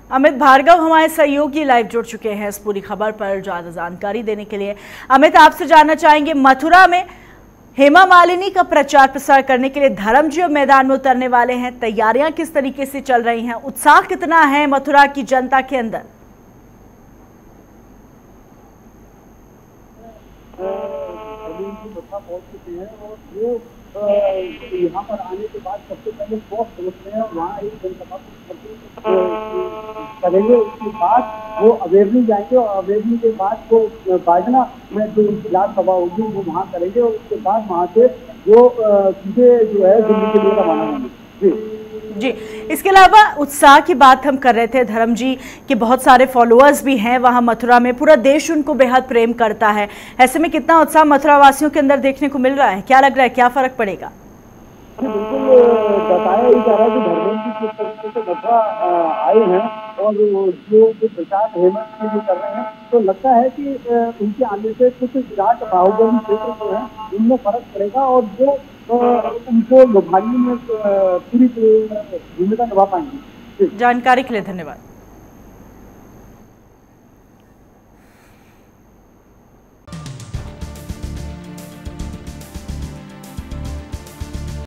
अमित भार्गव हमारे सहयोगी लाइव जुड़ चुके हैं इस पूरी खबर पर ज्यादा जानकारी देने के लिए। अमित, आपसे जानना चाहेंगे, मथुरा में हेमा मालिनी का प्रचार प्रसार करने के लिए धर्मजी अब मैदान में उतरने वाले हैं। तैयारियां किस तरीके से चल रही हैं? उत्साह कितना है मथुरा की जनता के अंदर? पहुंच चुके हैं और वो यहाँ पर आने के बाद सबसे पहले बहुत पहुंचते हैं, वहाँ एक जनसभा करेंगे। उसके बाद वो अवेरनी जाएंगे और अवेरनी के बाद वो बाजना में जो इजलास सभा होगी वो वहाँ करेंगे और उसके बाद वहाँ से वो सीधे जो है दिल्ली के लिए रवाना होंगे। जी, इसके अलावा उत्साह की बात हम कर रहे थे, धर्म जी के बहुत सारे फॉलोअर्स भी हैं वहां मथुरा में, पूरा देश उनको बेहद प्रेम करता है। ऐसे में कितना उत्साह मथुरा वासियों के अंदर देखने को मिल रहा है? क्या लग रहा है, क्या फर्क पड़ेगा? बिल्कुल बताया ही जा रहा है कि धर्मेंद्र जी किस तरीके से मथुरा आए हैं और जो प्रचार हेमंत के लिए कर रहे हैं, तो लगता है कि उनके आने से कुछ विराट बाहुबली क्षेत्र जो है उनमें फर्क पड़ेगा और जो उनको लुभाने में पूरी भूमिका निभा पाएंगे। जानकारी के लिए धन्यवाद।